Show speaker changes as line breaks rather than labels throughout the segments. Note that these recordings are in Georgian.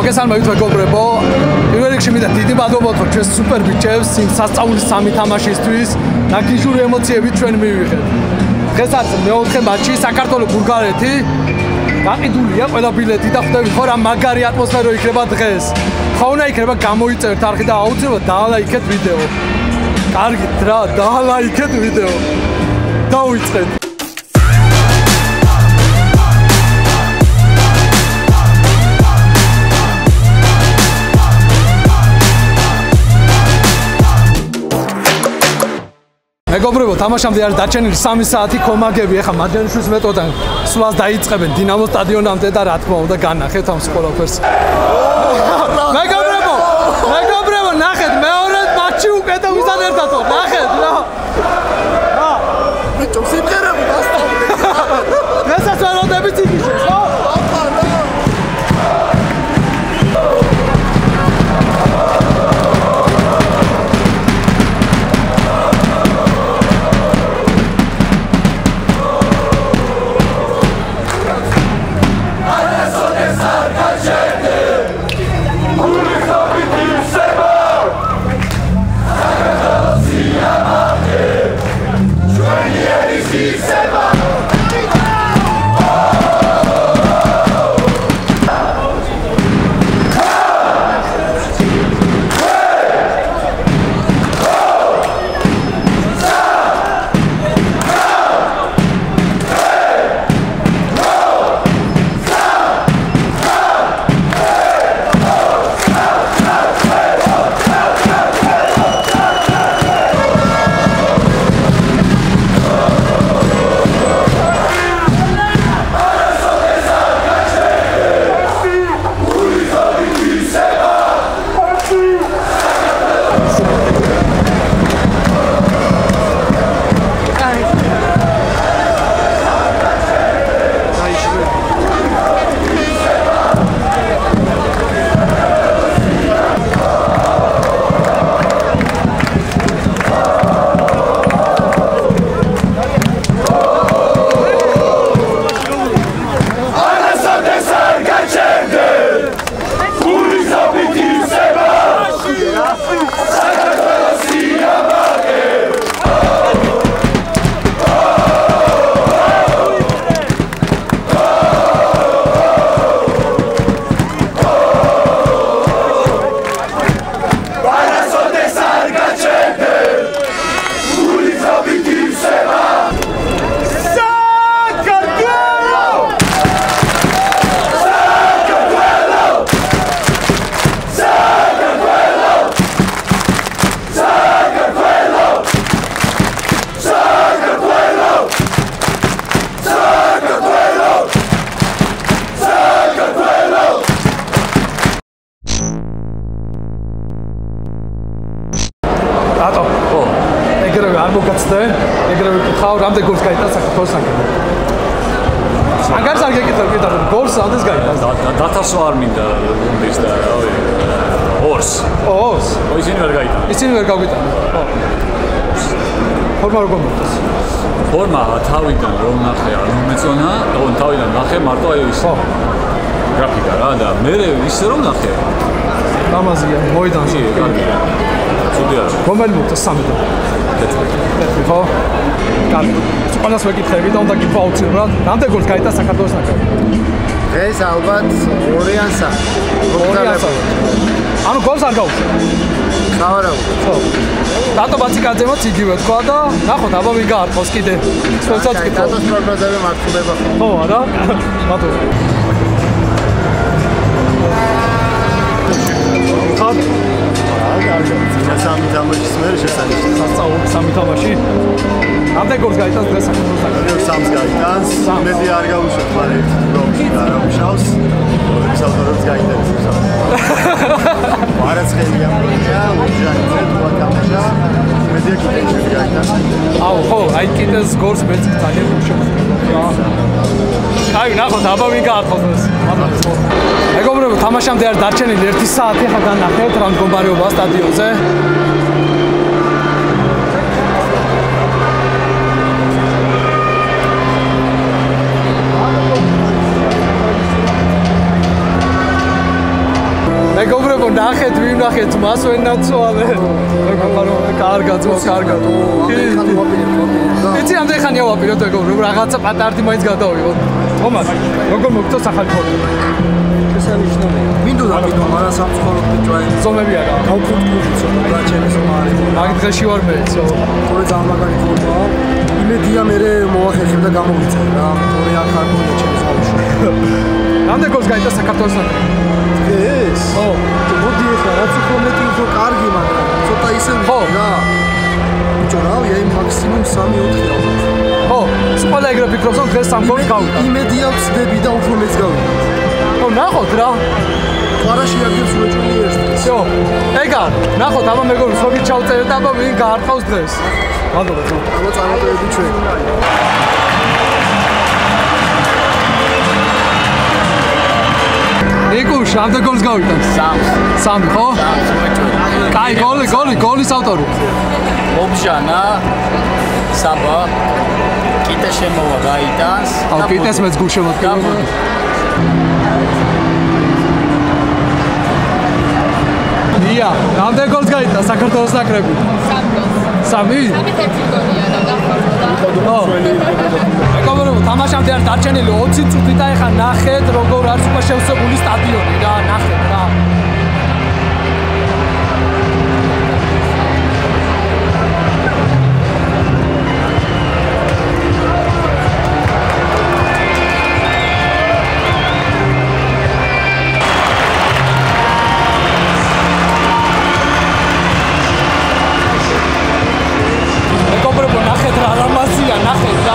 მოგესალმებით მეგობრებო. პირველ რიგში მინდა დიდი მადლობა ვთქვა ჩვენს სუპერ ბიჭებს იმ სასწაულის სამი თამაშისთვის. ნაკიჟური ემოციებით ჩვენ მივიღეთ. დღეს არის მეოთხე მატჩი საქართველოს ბულგარეთი. გაყიდულია ყველა ბილეთი და ხვდებით ხო რა მაგარი ატმოსფერო იქნება დღეს. თხოვნა იქნება გამოიწერეთ არხი და აუცილებლად დაალაიქეთ ვიდეო. კარგით რა, დაალაიქეთ ვიდეო. დავიწყეთ. მეგობრებო, თამაშამდე არის დაჩენილი 3 საათი კომაგები. ეხლა მაჯანიშვილის მეთოდთან სვლას დაიწყებენ დინამოს სტადიონამდე და რა თქმა უნდა განახეთ ამ ყველაფერს. მეგობრებო, ნახეთ მეორე მატჩი უკვე და ვიზან ერთად ვარ. ნახეთ რა. ბიჭო, სიმღერები დასწავლეთ. დღესაც ველოდებით იგიშეს, ხო? ეგრევე ვკითხავ, რამდენ გოლს გაიტანა საქართველოს ნაკრებმა. აგარს არ გეკითხავ, გოლს ამდენს გაიტანა.
დათასვა არ მინდა გუნდის და რავი. ორს.
ორს.
ისინი ვერ გაიტანა.
ისინი ვერ გავიტანა. ხო. ფორმა როგორ მოხდეს?
ფორმა თავიდან რომ ნახე არ მომეწონა, თავიდან ნახე მარტო აი ის.
ხო.
გრაფიკა რა და მე ისე რომ ნახე.
ლამაზია, მოედანში.
კარგია. ცუდი არა.
რომელი მოხდა 3 და ხო? კარგი. ყველას ვეკითხები და უნდა გიქვა აუცილებლად. რამდენ გოლს გაიტანა საქართველოს ნაკრებმა?
დღეს ალბათ 2 ან 3.
ანუ გოლს არ გაუშვი.
სავარაუდოდ.
ხო. დატო ბაციკაძემაც იგივე თქვა და ნახოთ აბა ვინ გაარყოს კიდე. სპეციალურად გიქვა.
დატოს პროგნოზები მართლდება.
ხო, არა? მადლობა. ხარ?
სამი თამაშის მერე შესაძლოა.
სასწაული 3 თამაში. რამდენ გოლს გაიტანს დღეს საქართველოს ნაკრებმა?
3-ს გაიტანს. მეტი არ გავუშვებ ხარ ერთ გოლში და რა ვშავს. საერთოდ გაიტანს. მარაცხელია მოიჭა, უჯრედზე თუ თამაშა. მეტი კიდე გაიტანს.
აუ ხო, აი კიდეს გოლს მეც ძალიან შეხვდა. აი ნახოთ აბა ვინ გაარყოს ეს. მადლობა. მეგობრებო, თამაშამდე არ დარჩენილი 1 საათი ხა განახეთ რა მდგომარეობაა სტადიონზე. მეგობრებო, ნახეთ, ვნახეთ, მას ვერ ნაცვალე. მეგობრებო, კარგად, კარგად. იცი ამდენ ხანია ვაპიროთ, მეგობრებო, რაღაცა პატარტი მაინც გადავიღოთ. ხომარ, როგორ მოგწონს ახალი ფოტო?
შესანიშნავია. მინდოდა ვიდეო, მაგრამ სამწუხაროდ ბიჭვაი.
ზომები არა.
გავფუტკუში ცოტა გაჩენეს მარი.
მაგ დღეში ვარ მეცო.
თორე ძალიან მაგარი ფოტოა. იმედია მე მოახერხებ და გამოვიწერ რა. თორე აქ არ გონია ჩემს ბავშვს.
რამდენ გოლს გაიტა საქართველოს ნაკრები?
ეს? ხო. მოდი ახლა რაც უფრო მეტი უფრო კარგი, მაგრამ ცოტა ისე რა. ბიჭო რა, აი მაქსიმუმ 3-4-ია.
ხო, ყველა ეგრე ფიქრობს, რომ დღეს 3 გოლს გავიტა.
იმედია ვწდები და უფრო მეც გავიტა.
ხო, ნახოთ რა.
ყარაში აგებს უეჭველი ეს.
всё. ეგა, ნახოთ აბა მეგობრებო, სოგი ჩავწერეთ და აბა ვინ გაარტყავს დღეს. მადლობა.
აბა წარმატებები ჩვენ.
ნიკუშ, რამდენ გოლს გავიტან? 3, ხო? კაი, გოლის ავტორი.
ობჟანა საბა კიტე შემოვა გაიტანს
და კიტეს მეც გულშემატკივარი. ია, რამდენ გოლს გაიტა საქართველოს ნაკრები? 3 გოლს. 3?
1 გოლია და გახარდა.
მეგობრებო, თამაშამდე არ დარჩენილი 20 წუთი და ეხა ნახეთ როგორ არის უკვე შევსებული სტადიონი რა, ნახეთ რა. მეგობრებო, ნახეთ რა რამაზია, ნახეთ რა.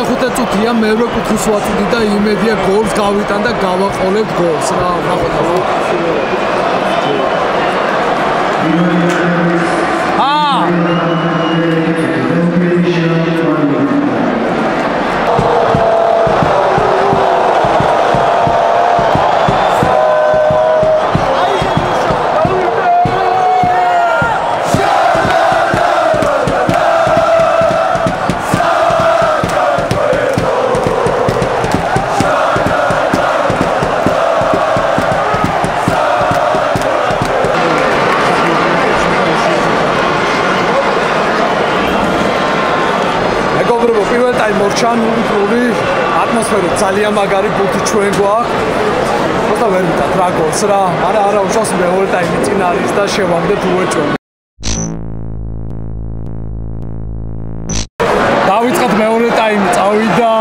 მეხუთე წუთია მეორე კუთხის ვაწვდი და იმედია გოლს გავიტან და გავაყოლებ გოლს რა ნახოთ მორჩანული კლუბი ატმოსფერა ძალიან მაგარი ბუთი ჩვენ გვაქვს просто ვერ ვიტან რა გოლს რა არა უშავს მეორე ტაიმი წინ არის და შევამდეთ უეჭველი დავიწყოთ მეორე ტაიმი წავიდა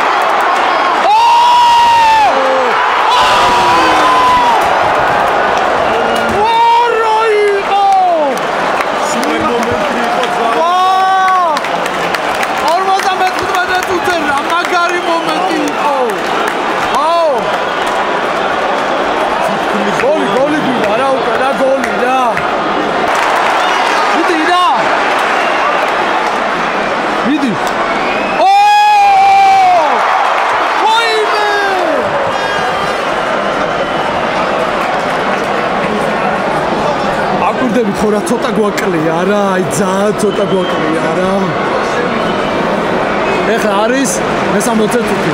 ხორა ცოტა გვაკლია რა აი ძალიან ცოტა გვაკლია რა ეხლა არის მე-60 წუთი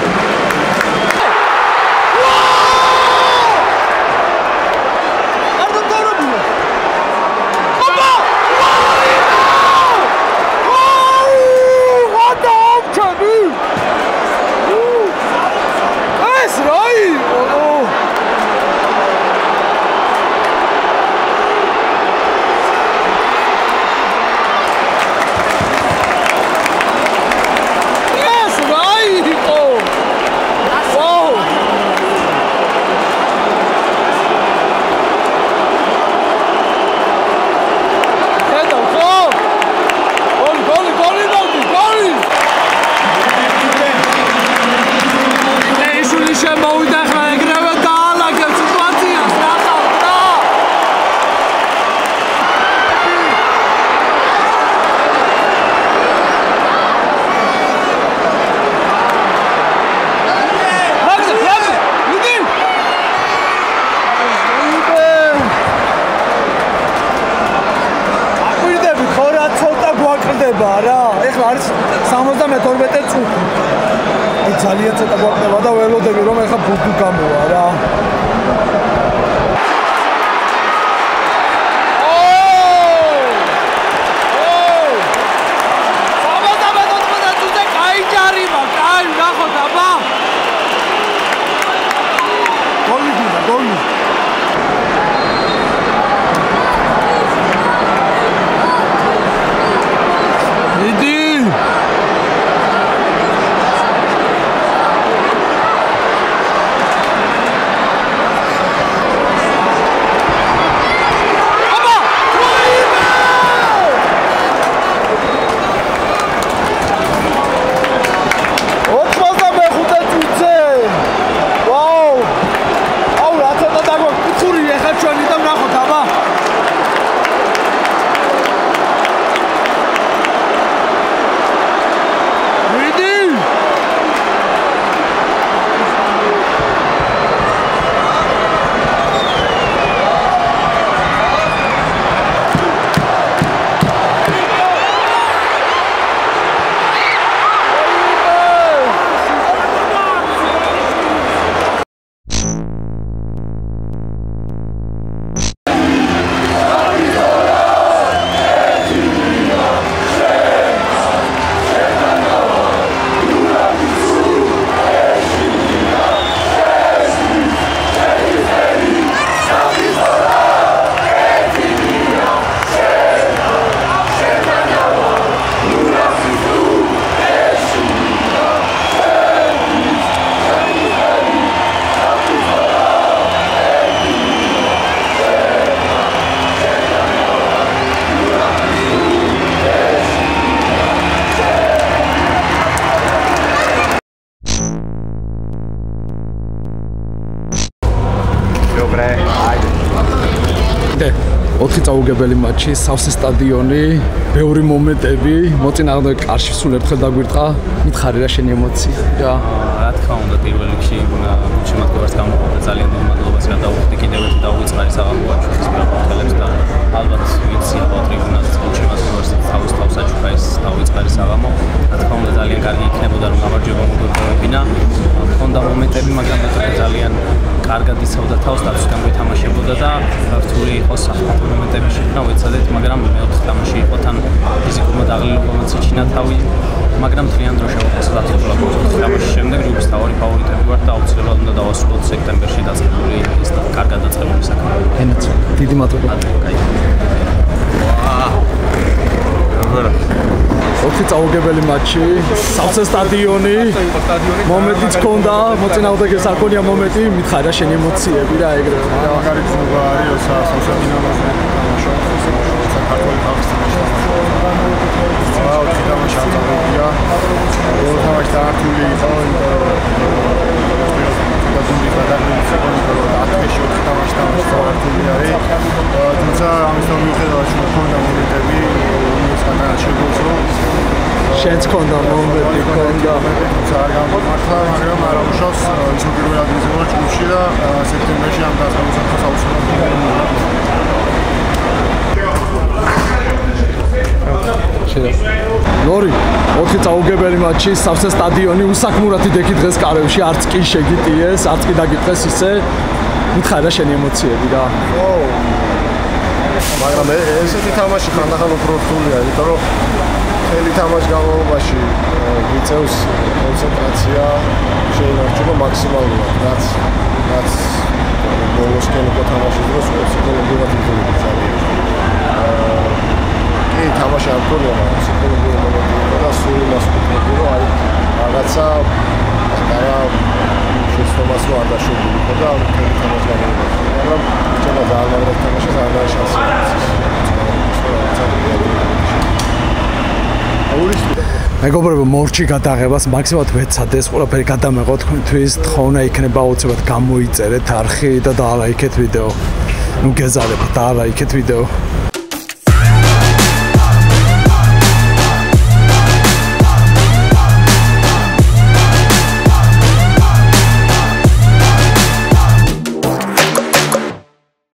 ძალიან ცოტა გვაქვს და ველოდები რომ ეხა ბუდუ გამოვა რა
Dobre, ajde.
4 წაუგებელი მატჩი, სავსე სტადიონი, ბევრი მომენტები, მოწინააღმდეგე კარში სულ ერთხელ დაგვირტყა. მითხარი რა შენი ემოცია?
რა თქმა უნდა, პირველ რიგში შემოგვარს გამოყოფა ძალიან დიდ მადლობას გადავუხდი კიდევ ერთი დაუვიწყარი საღამოა ჩვენს მეგობრებს და ალბათ ვიცი ალბათ ტრიბუნაზე შემოგვარს თავს აჩუქა ეს დაუვიწყარი საღამო. რა თქმა უნდა ძალიან კარგი იქნებოდა რომ გამარჯვება მოგვეპოვებინა. მქონდა მომენტები, მაგრამ ძალიან კარგად იცავდა თავს, დაცვიდან გვეთამაშებოდა და რთული იყო საფრთხე მომენტები შექმნა ვეცადეთ, მაგრამ მეოთხე თამაში იყო თან ფიზიკურმა დაღლილობამაც იჩინა თავი, მაგრამ ძალიან დრო შევაფასოთ ათწლეულს თამაშის შემდეგ ჯგუფის თავი ფავორიტები ვართ და აუცილებლად უნდა დავასრულოთ სექტემბერში დაწყებული ეს კარგად დაწყებული საქმე.
ენაც დიდი მადლობა. ოთხი წაუგებელი მატჩი, სავსე სტადიონი, მომენტიც ჰქონდა, მოწინააღმდეგეს არ ქონია მომენტი, მითხარ რა შენი ემოციები და ეგრევე.
მაგარი გზნობა არის, სავსე დინამოზე თამაშობ, საქართველოს ხალხის თამაში. ოთხი თამაში აღწევია. ორი თამაში დაართული იყო, იმიტომ რომ გუნდი გადაგმის საკონტროლო და 10-ში ოთხი თამაში დაართული არის. თუმცა ამისთან მიუხედავად ჩვენ ქონდა მომენტები, საკანა შეგვიძლია
შენც ქონდა მომენტი, ქონდა
არ გამართლა, მაგრამ არ უშავს ის პირველ ადგილზე ვარ ჯგუფში და სექტემბერში ამ დასაწყისს აუცილებლად
ლორი, 4 წაუგებელი მატჩი, სავსე სტადიონი, უსაქმურად იდექი დღეს კარევში, არც კი შეგიტიეს, არც კი დაგიტყეს ისე. მითხარ რა შენი ემოციები რა?
მაგრამ ესეთი თამაში ხანდახან უფრო რთულია, იმიტომ რომ მთელი თამაშის განმავლობაში გიწევს კონცენტრაცია, შეინარჩუნა მაქსიმალურად, რაც ბოლოსკენ უკვე თამაშის დროს ფსიქოლოგიურად იგივე ძალიან. კი, თამაში არ ქონია, მაგრამ ფსიქოლოგიური მომენტი იყო და სულ იმას ვფიქრობდი, რომ აი რაღაცა შეცდომას რო არ დაშვებული იყო და მთელი თამაში განმავლობაში. მაგრამ ჩემო ძალიან მაგარი თამაში, ძალიან შანსი აქვს.
მეგობრებო, მორჩი გადაღებას მაქსიმალურად ვეცადეს, ყველაფერი გადამეღო თქვენთვის, თხოვნა იქნება აუცილებლად გამოიწერეთ არხი და დაალაიქეთ ვიდეო. ნუ გეზარებათ, დაალაიქეთ ვიდეო.